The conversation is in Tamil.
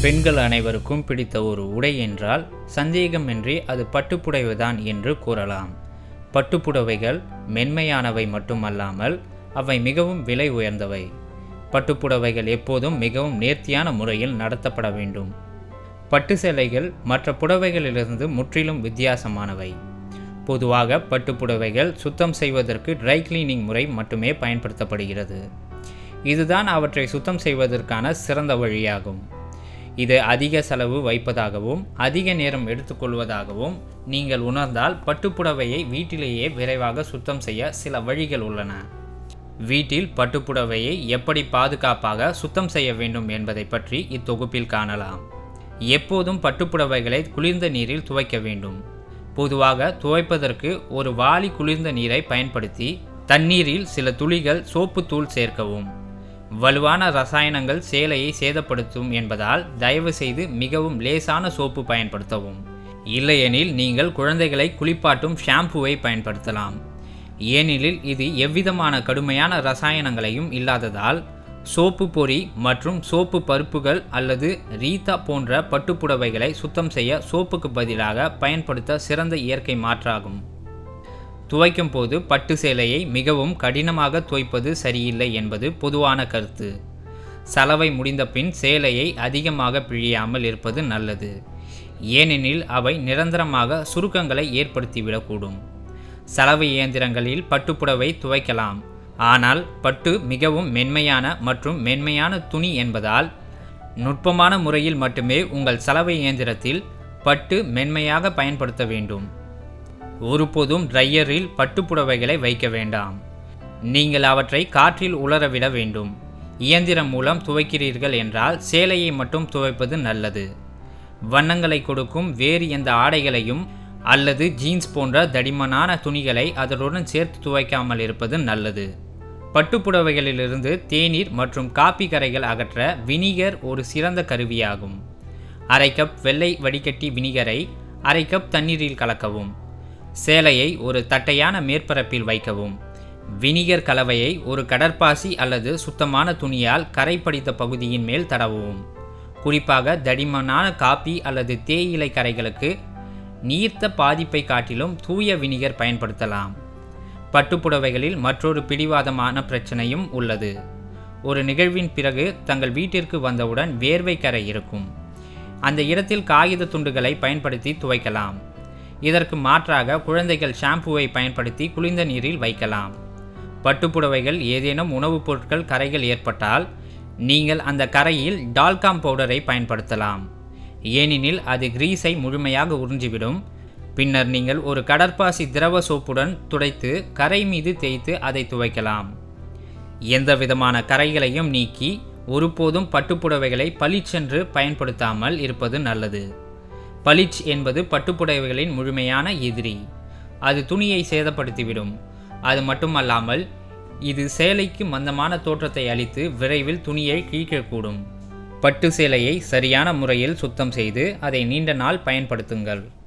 பெண்கள் அனைவருக்கும் பிடித்த ஒரு உடை என்றால் சந்தேகமின்றி அது பட்டுப்புடவைதான் என்று கூறலாம். பட்டுப்புடவைகள் மென்மையானவை மட்டுமல்லாமல் அவை மிகவும் விலை உயர்ந்தவை. பட்டுப்புடவைகள் எப்போதும் மிகவும் நேர்த்தியான முறையில் நடத்தப்பட வேண்டும். பட்டு சேலைகள் மற்ற புடவைகளிலிருந்து முற்றிலும் வித்தியாசமானவை. பொதுவாக பட்டுப்புடவைகள் சுத்தம் செய்வதற்கு ட்ரை கிளீனிங் முறை மட்டுமே பயன்படுத்தப்படுகிறது. இதுதான் அவற்றை சுத்தம் செய்வதற்கான சிறந்த வழியாகும். இது அதிக செலவு வைப்பதாகவும் அதிக நேரம் எடுத்துக்கொள்வதாகவும் நீங்கள் உணர்ந்தால் பட்டுப்புடவையை வீட்டிலேயே விரைவாக சுத்தம் செய்ய சில வழிகள் உள்ளன. வீட்டில் பட்டுப்புடவையை எப்படி பாதுகாப்பாக சுத்தம் செய்ய வேண்டும் என்பதை பற்றி இத்தொகுப்பில் காணலாம். எப்போதும் பட்டுப்புடவைகளை குளிர்ந்த நீரில் துவைக்க வேண்டும். பொதுவாக துவைப்பதற்கு ஒரு வாளி குளிர்ந்த நீரை பயன்படுத்தி தண்ணீரில் சில துளிகள் சோப்பு தூள் சேர்க்கவும். வலுவான ரசாயனங்கள் சேலையை சேதப்படுத்தும் என்பதால் தயவு செய்து மிகவும் லேசான சோப்பு பயன்படுத்தவும். இல்லையெனில் நீங்கள் குழந்தைகளை குளிப்பாட்டும் ஷாம்புவை பயன்படுத்தலாம். ஏனெனில் இது எவ்விதமான கடுமையான ரசாயனங்களையும் இல்லாததால் சோப்பு பொறி மற்றும் சோப்பு பருப்புகள் அல்லது ரீத்தா போன்ற பட்டுப்புடவைகளை சுத்தம் செய்ய சோப்புக்கு பதிலாக பயன்படுத்த சிறந்த இயற்கை மாற்றாகும். துவைக்கும் போது பட்டு சேலையை மிகவும் கடினமாக துவைப்பது சரியில்லை என்பது பொதுவான கருத்து. சலவை முடிந்த பின் சேலையை அதிகமாக பிழியாமல் இருப்பது நல்லது. ஏனெனில் அவை நிரந்தரமாக சுருக்கங்களை ஏற்படுத்திவிடக்கூடும். சலவை இயந்திரங்களில் பட்டுப்புடவை துவைக்கலாம். ஆனால் பட்டு மிகவும் மென்மையான மற்றும் மென்மையான துணி என்பதால் நுட்பமான முறையில் மட்டுமே உங்கள் சலவை இயந்திரத்தில் பட்டு மென்மையாக பயன்படுத்த வேண்டும். ஒருபோதும் ட்ரையரில் பட்டுப்புடவைகளை வைக்க வேண்டாம். நீங்கள் அவற்றை காற்றில் உலரவிட வேண்டும். இயந்திரம் மூலம் துவைக்கிறீர்கள் என்றால் சேலையை மட்டும் துவைப்பது நல்லது. வண்ணங்களை கொடுக்கும் வேறு எந்த ஆடைகளையும் அல்லது ஜீன்ஸ் போன்ற தடிமனான துணிகளை அதனுடன் சேர்த்து துவைக்காமல் இருப்பது நல்லது. பட்டுப்புடவைகளிலிருந்து தேநீர் மற்றும் காப்பி கரைகள் அகற்ற வினிகர் ஒரு சிறந்த கருவியாகும். அரை கப் வெள்ளை வடிகட்டி வினிகரை அரை கப் தண்ணீரில் கலக்கவும். சேலையை ஒரு தட்டையான மேற்பரப்பில் வைக்கவும். வினிகர் கலவையை ஒரு கடற்பாசி அல்லது சுத்தமான துணியால் கரை படித்த பகுதியின் மேல் தடவவும். குறிப்பாக தடிமனான காப்பி அல்லது தேயிலை கரைகளுக்கு நீர்த்த பாதிப்பை காட்டிலும் தூய வினிகர் பயன்படுத்தலாம். பட்டுப்புடவைகளில் மற்றொரு பிடிவாதமான பிரச்சனையும் உள்ளது. ஒரு நிகழ்வின் பிறகு தங்கள் வீட்டிற்கு வந்தவுடன் வேர்வை கரை இருக்கும். அந்த இடத்தில் காகித துண்டுகளை பயன்படுத்தி துவைக்கலாம். இதற்கு மாற்றாக குழந்தைகள் ஷாம்புவை பயன்படுத்தி குளிர்ந்த நீரில் வைக்கலாம். பட்டுப்புடவைகள் ஏதேனும் உணவுப் பொருட்கள் கரைகள் ஏற்பட்டால் நீங்கள் அந்த கரையில் டால்காம் பவுடரை பயன்படுத்தலாம். ஏனெனில் அது கிரீஸை முழுமையாக உறிஞ்சிவிடும். பின்னர் நீங்கள் ஒரு கடற்பாசி திரவ சோப்புடன் துடைத்து கரை மீது தேய்த்து அதை துவைக்கலாம். எந்த விதமான கரைகளையும் நீக்கி ஒருபோதும் பட்டுப்புடவைகளை பளிச்சென்று பயன்படுத்தாமல் இருப்பது நல்லது. பளிச் என்பது பட்டுப்புடவைகளின் முழுமையான எதிரி. அது துணியை சேதப்படுத்திவிடும். அது மட்டுமல்லாமல் இது சேலைக்கு மந்தமான தோற்றத்தை அளித்து விரைவில் துணியை கிழிக்கக்கூடும். பட்டு சேலையை சரியான முறையில் சுத்தம் செய்து அதை நீண்ட நாள் பயன்படுத்துங்கள்.